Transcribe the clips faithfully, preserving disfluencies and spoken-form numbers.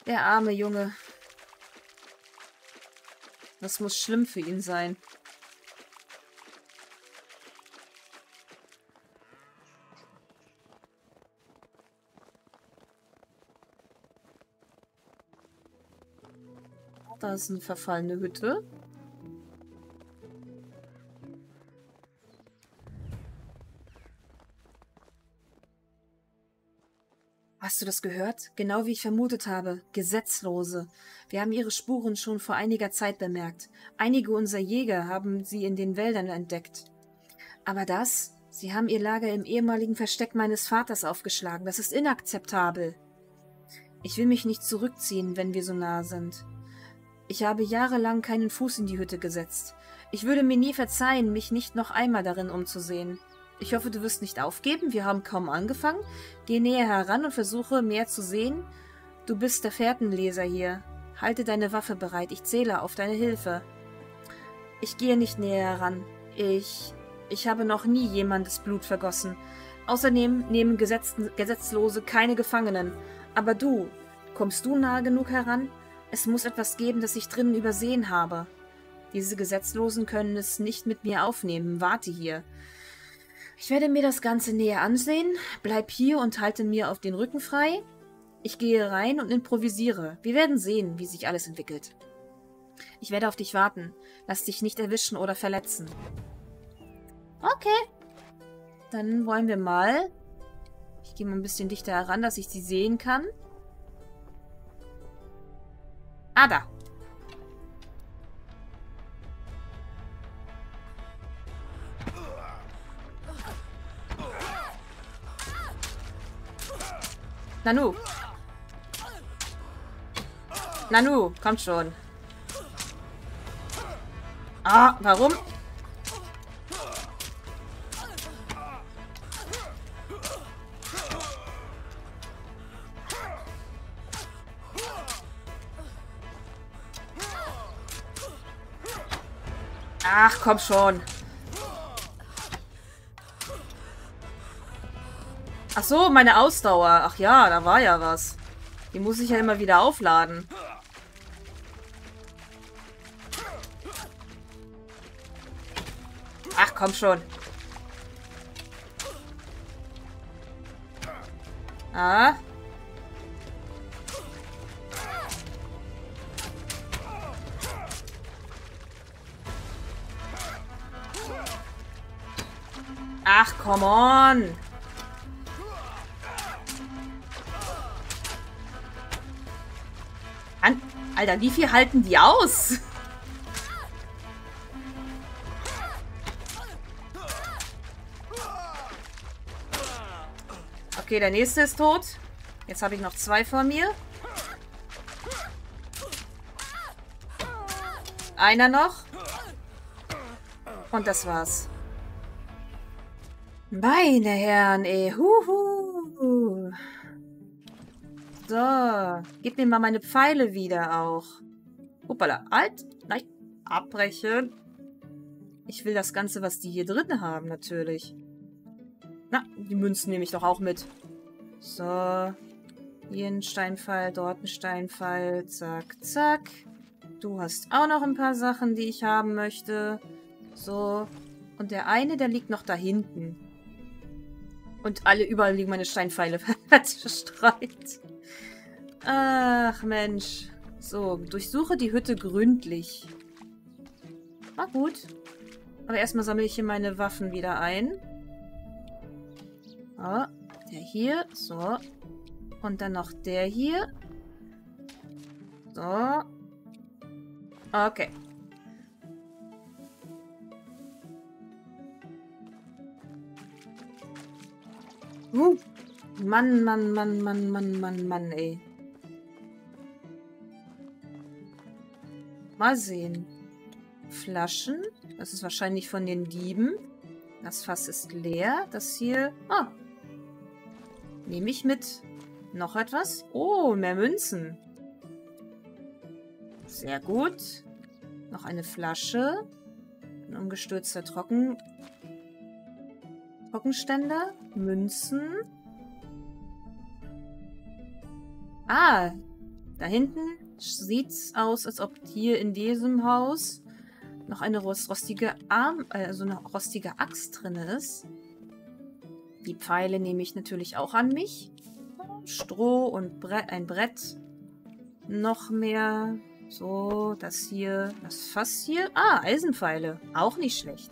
Der arme Junge. Das muss schlimm für ihn sein. Da ist eine verfallene Hütte. Hast du das gehört? Genau wie ich vermutet habe. Gesetzlose. Wir haben ihre Spuren schon vor einiger Zeit bemerkt. Einige unserer Jäger haben sie in den Wäldern entdeckt. Aber das? Sie haben ihr Lager im ehemaligen Versteck meines Vaters aufgeschlagen. Das ist inakzeptabel. Ich will mich nicht zurückziehen, wenn wir so nah sind. Ich habe jahrelang keinen Fuß in die Hütte gesetzt. Ich würde mir nie verzeihen, mich nicht noch einmal darin umzusehen. Ich hoffe, du wirst nicht aufgeben. Wir haben kaum angefangen. Geh näher heran und versuche, mehr zu sehen. Du bist der Fährtenleser hier. Halte deine Waffe bereit. Ich zähle auf deine Hilfe. Ich gehe nicht näher heran. Ich... Ich habe noch nie jemandes Blut vergossen. Außerdem nehmen Gesetz Gesetzlose keine Gefangenen. Aber du, kommst du nahe genug heran? Es muss etwas geben, das ich drinnen übersehen habe. Diese Gesetzlosen können es nicht mit mir aufnehmen. Warte hier. Ich werde mir das Ganze näher ansehen. Bleib hier und halte mir auf den Rücken frei. Ich gehe rein und improvisiere. Wir werden sehen, wie sich alles entwickelt. Ich werde auf dich warten. Lass dich nicht erwischen oder verletzen. Okay. Dann wollen wir mal... Ich gehe mal ein bisschen dichter heran, dass ich sie sehen kann. Ah, da. Nanu. Nanu, kommt schon. Ah, warum? Ach, komm schon. Ach so, meine Ausdauer. Ach ja, da war ja was. Die muss ich ja immer wieder aufladen. Ach, komm schon. Ah. Ach, come on. An Alter, wie viel halten die aus? Okay, der nächste ist tot. Jetzt habe ich noch zwei vor mir. Einer noch. Und das war's. Meine Herren, ey. Huhu. So. Gib mir mal meine Pfeile wieder auch. Hoppala. Halt. Nein. Abbrechen. Ich will das Ganze, was die hier drin haben, natürlich. Na, die Münzen nehme ich doch auch mit. So. Hier ein Steinpfeil, dort ein Steinpfeil. Zack, zack. Du hast auch noch ein paar Sachen, die ich haben möchte. So. Und der eine, der liegt noch da hinten. Und alle, überall liegen meine Steinpfeile verstreut. Ach, Mensch. So, durchsuche die Hütte gründlich. Na gut. Aber erstmal sammle ich hier meine Waffen wieder ein. So, der hier. So. Und dann noch der hier. So. Okay. Uh. Mann, Mann, Mann, Mann, Mann, Mann, Mann, ey. Mal sehen. Flaschen. Das ist wahrscheinlich von den Dieben. Das Fass ist leer. Das hier... Ah. Nehme ich mit. Noch etwas? Oh, mehr Münzen. Sehr gut. Noch eine Flasche. Ein umgestürzter Trocken... Trockenständer. Münzen. Ah. Da hinten sieht's aus, als ob hier in diesem Haus noch eine rostige Arm, also eine rostige Axt drin ist. Die Pfeile nehme ich natürlich auch an mich. Stroh und Brett, ein Brett. Noch mehr. So, das hier, das Fass hier. Ah, Eisenpfeile. Auch nicht schlecht.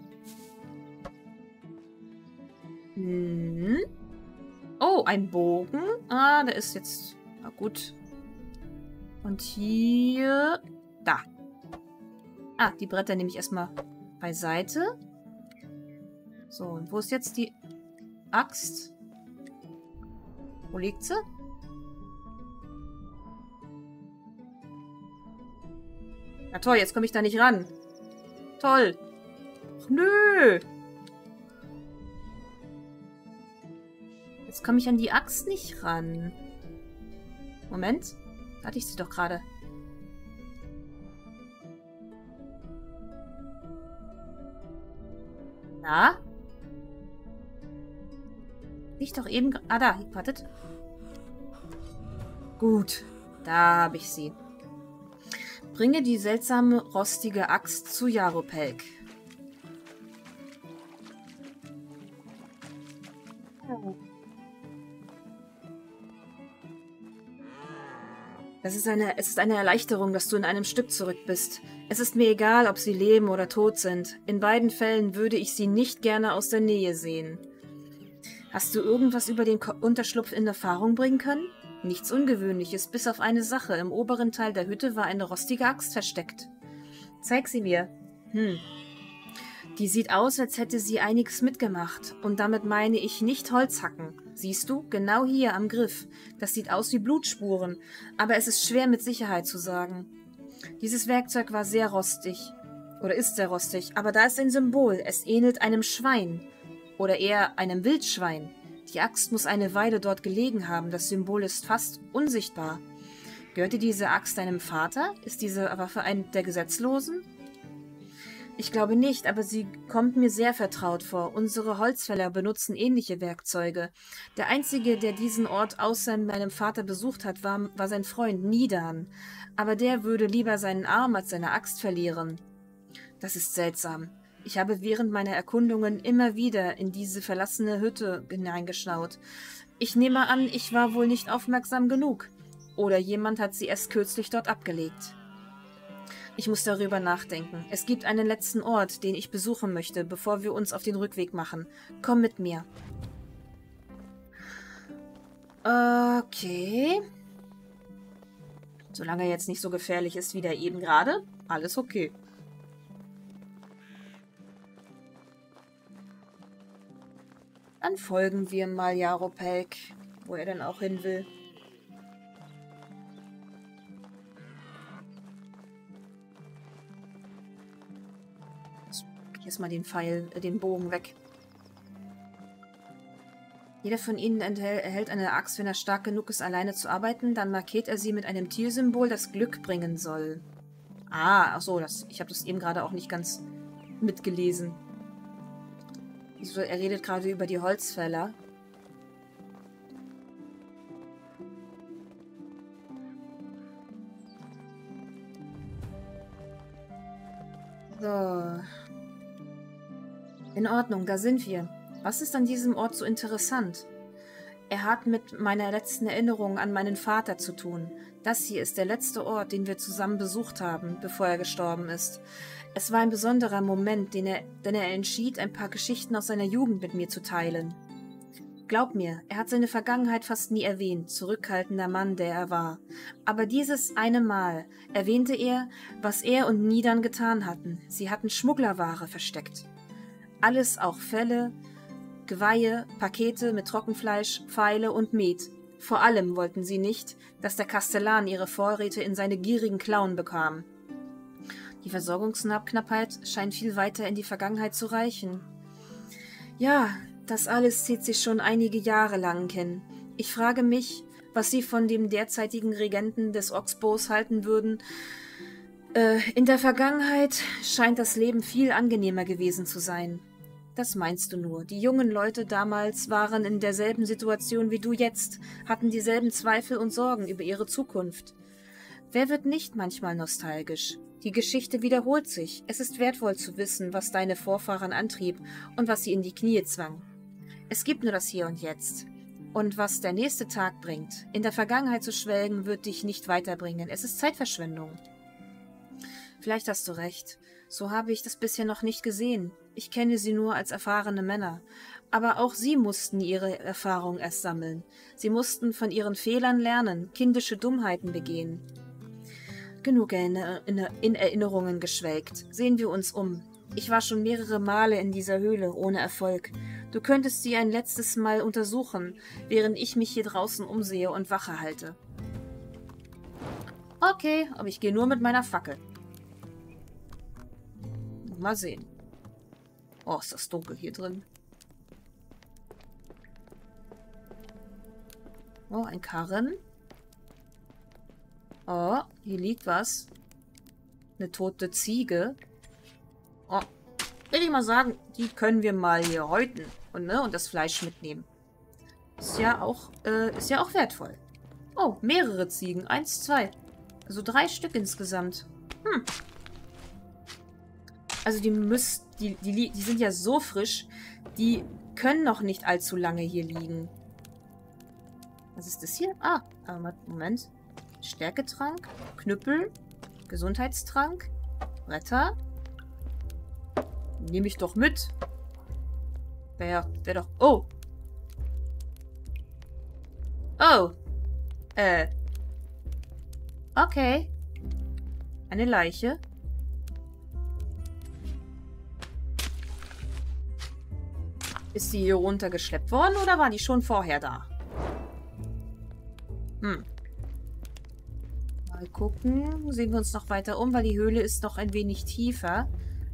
Hm. Oh, ein Bogen. Ah, der ist jetzt... Na gut. Und hier... Da. Ah, die Bretter nehme ich erstmal beiseite. So, und wo ist jetzt die Axt? Wo liegt sie? Na toll, jetzt komme ich da nicht ran. Toll. Ach, nö. Jetzt komme ich an die Axt nicht ran. Moment. Da hatte ich sie doch gerade. Na? Ich doch eben... Ah, da. Wartet. Gut. Da habe ich sie. Bringe die seltsame, rostige Axt zu Jaropelk. Es ist eine, es ist eine Erleichterung, dass du in einem Stück zurück bist. Es ist mir egal, ob sie leben oder tot sind. In beiden Fällen würde ich sie nicht gerne aus der Nähe sehen. Hast du irgendwas über den Ko- Unterschlupf in Erfahrung bringen können? Nichts Ungewöhnliches, bis auf eine Sache. Im oberen Teil der Hütte war eine rostige Axt versteckt. Zeig sie mir. Hm. Die sieht aus, als hätte sie einiges mitgemacht. Und damit meine ich nicht Holzhacken. Siehst du? Genau hier am Griff. Das sieht aus wie Blutspuren. Aber es ist schwer mit Sicherheit zu sagen. Dieses Werkzeug war sehr rostig. Oder ist sehr rostig. Aber da ist ein Symbol. Es ähnelt einem Schwein. Oder eher einem Wildschwein. Die Axt muss eine Weile dort gelegen haben. Das Symbol ist fast unsichtbar. Gehörte diese Axt deinem Vater? Ist diese Waffe ein der Gesetzlosen? Ich glaube nicht, aber sie kommt mir sehr vertraut vor. Unsere Holzfäller benutzen ähnliche Werkzeuge. Der Einzige, der diesen Ort außer meinem Vater besucht hat, war, war sein Freund Nidan. Aber der würde lieber seinen Arm als seine Axt verlieren. Das ist seltsam. Ich habe während meiner Erkundungen immer wieder in diese verlassene Hütte hineingeschaut. Ich nehme an, ich war wohl nicht aufmerksam genug. Oder jemand hat sie erst kürzlich dort abgelegt. Ich muss darüber nachdenken. Es gibt einen letzten Ort, den ich besuchen möchte, bevor wir uns auf den Rückweg machen. Komm mit mir. Okay. Solange er jetzt nicht so gefährlich ist wie der eben gerade, alles okay. Dann folgen wir mal Jaropelk, wo er denn auch hin will. Jetzt mal den Pfeil, äh, den Bogen weg. Jeder von ihnen erhält eine Axt, wenn er stark genug ist, alleine zu arbeiten. Dann markiert er sie mit einem Tiersymbol, das Glück bringen soll. Ah, ach so, das, ich habe das eben gerade auch nicht ganz mitgelesen. Er redet gerade über die Holzfäller. So. In Ordnung, da sind wir. Was ist an diesem Ort so interessant? Er hat mit meiner letzten Erinnerung an meinen Vater zu tun. Das hier ist der letzte Ort, den wir zusammen besucht haben, bevor er gestorben ist. Es war ein besonderer Moment, den er, denn er entschied, ein paar Geschichten aus seiner Jugend mit mir zu teilen. Glaub mir, er hat seine Vergangenheit fast nie erwähnt, zurückhaltender Mann, der er war. Aber dieses eine Mal erwähnte er, was er und Nidan getan hatten. Sie hatten Schmugglerware versteckt. Alles, auch Felle, Geweihe, Pakete mit Trockenfleisch, Pfeile und Met. Vor allem wollten sie nicht, dass der Kastellan ihre Vorräte in seine gierigen Klauen bekam. Die Versorgungsknappheit scheint viel weiter in die Vergangenheit zu reichen. Ja, das alles zieht sich schon einige Jahre lang hin. Ich frage mich, was Sie von dem derzeitigen Regenten des Oxbows halten würden. Äh, in der Vergangenheit scheint das Leben viel angenehmer gewesen zu sein. Das meinst du nur. Die jungen Leute damals waren in derselben Situation wie du jetzt, hatten dieselben Zweifel und Sorgen über ihre Zukunft. Wer wird nicht manchmal nostalgisch? Die Geschichte wiederholt sich. Es ist wertvoll zu wissen, was deine Vorfahren antrieb und was sie in die Knie zwang. Es gibt nur das Hier und Jetzt. Und was der nächste Tag bringt. In der Vergangenheit zu schwelgen, wird dich nicht weiterbringen. Es ist Zeitverschwendung. Vielleicht hast du recht. So habe ich das bisher noch nicht gesehen. Ich kenne sie nur als erfahrene Männer. Aber auch sie mussten ihre Erfahrung erst sammeln. Sie mussten von ihren Fehlern lernen, kindische Dummheiten begehen. Genug in, in, in Erinnerungen geschwelgt. Sehen wir uns um. Ich war schon mehrere Male in dieser Höhle, ohne Erfolg. Du könntest sie ein letztes Mal untersuchen, während ich mich hier draußen umsehe und Wache halte. Okay, aber ich gehe nur mit meiner Fackel. Mal sehen. Oh, ist das dunkel hier drin. Oh, ein Karren. Oh, hier liegt was. Eine tote Ziege. Oh, will ich mal sagen, die können wir mal hier häuten und, ne, und das Fleisch mitnehmen. Ist ja auch, äh, ist ja auch wertvoll. Oh, mehrere Ziegen. Eins, zwei. Also drei Stück insgesamt. Hm. Also die müssen, die, die, die sind ja so frisch, die können noch nicht allzu lange hier liegen. Was ist das hier? Ah, Moment. Stärketrank, Knüppel, Gesundheitstrank, Bretter. Nehme ich doch mit. Wer, wer doch... Oh. Oh. Äh. Okay. Eine Leiche. Ist sie hier runtergeschleppt worden oder war die schon vorher da? Hm. Mal gucken. Sehen wir uns noch weiter um, weil die Höhle ist noch ein wenig tiefer.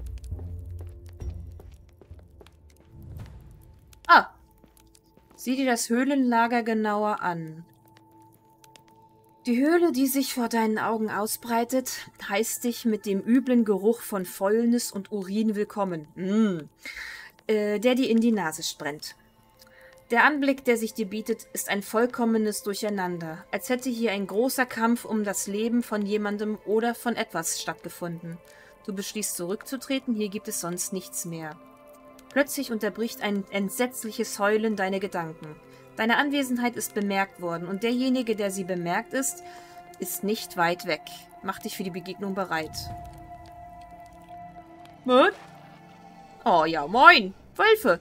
Ah. Sieh dir das Höhlenlager genauer an. Die Höhle, die sich vor deinen Augen ausbreitet, heißt dich mit dem üblen Geruch von Fäulnis und Urin willkommen. Mm. Äh, der dir in die Nase brennt. Der Anblick, der sich dir bietet, ist ein vollkommenes Durcheinander, als hätte hier ein großer Kampf um das Leben von jemandem oder von etwas stattgefunden. Du beschließt zurückzutreten, hier gibt es sonst nichts mehr. Plötzlich unterbricht ein entsetzliches Heulen deine Gedanken. Deine Anwesenheit ist bemerkt worden und derjenige, der sie bemerkt ist, ist nicht weit weg. Mach dich für die Begegnung bereit. Was? Oh ja, moin! Wölfe!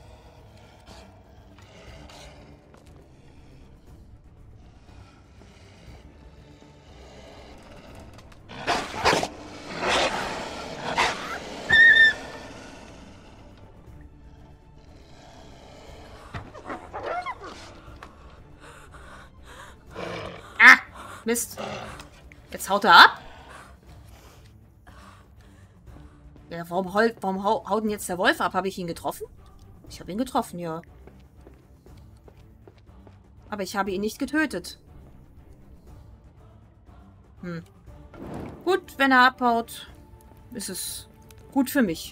Ah! Mist! Jetzt haut er ab? Ja, warum, heult, warum haut denn jetzt der Wolf ab? Habe ich ihn getroffen? Ich habe ihn getroffen, ja. Aber ich habe ihn nicht getötet. Hm. Gut, wenn er abhaut, ist es gut für mich.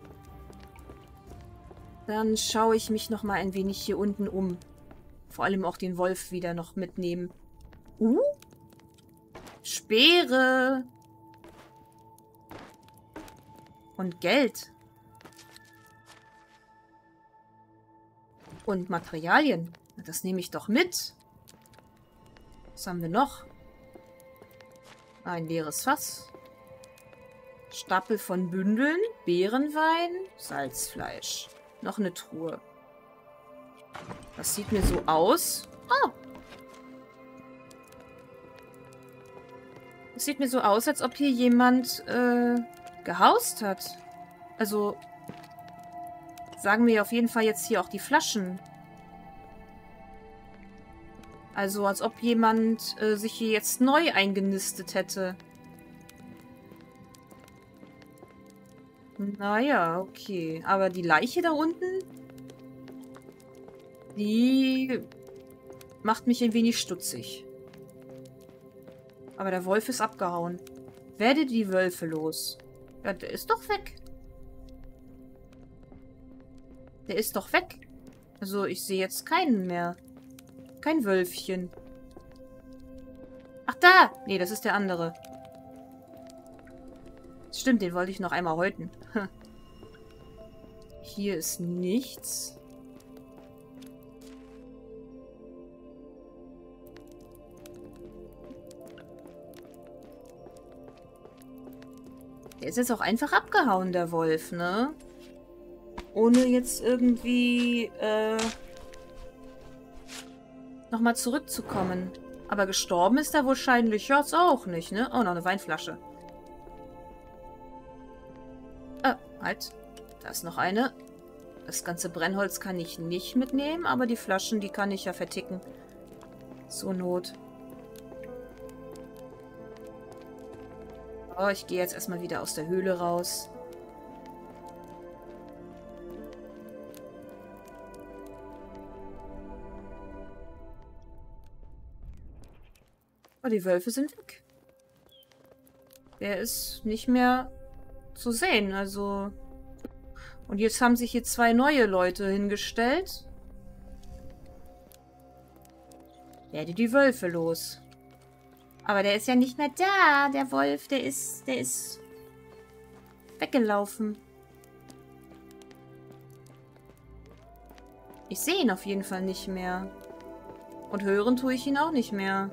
Dann schaue ich mich noch mal ein wenig hier unten um. Vor allem auch den Wolf wieder noch mitnehmen. Uh? Speere! Und Geld. Und Materialien. Das nehme ich doch mit. Was haben wir noch? Ein leeres Fass. Stapel von Bündeln. Beerenwein. Salzfleisch. Noch eine Truhe. Das sieht mir so aus. Oh. Das sieht mir so aus, als ob hier jemand äh, gehaust hat. Also sagen wir auf jeden Fall jetzt hier auch die Flaschen. Also als ob jemand äh, sich hier jetzt neu eingenistet hätte. Naja, okay. Aber die Leiche da unten, die macht mich ein wenig stutzig. Aber der Wolf ist abgehauen. Werde die Wölfe los. Ja, der ist doch weg. Der ist doch weg. Also, ich sehe jetzt keinen mehr. Kein Wölfchen. Ach, da! Nee, das ist der andere. Stimmt, den wollte ich noch einmal häuten. Hier ist nichts. Der ist jetzt auch einfach abgehauen, der Wolf, ne? Ohne jetzt irgendwie, äh, nochmal zurückzukommen. Aber gestorben ist er wahrscheinlich jetzt auch nicht, ne? Oh, noch eine Weinflasche. Ah, halt. Da ist noch eine. Das ganze Brennholz kann ich nicht mitnehmen, aber die Flaschen, die kann ich ja verticken. Zur Not. Oh, ich gehe jetzt erstmal wieder aus der Höhle raus. Oh, die Wölfe sind weg. Der ist nicht mehr zu sehen, also... Und jetzt haben sich hier zwei neue Leute hingestellt. Werde die Wölfe los. Aber der ist ja nicht mehr da, der Wolf. Der ist, der ist weggelaufen. Ich sehe ihn auf jeden Fall nicht mehr. Und hören tue ich ihn auch nicht mehr.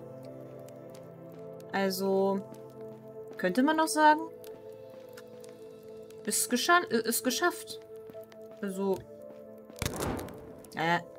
Also, könnte man noch sagen, ist, gescha ist geschafft. Also, äh,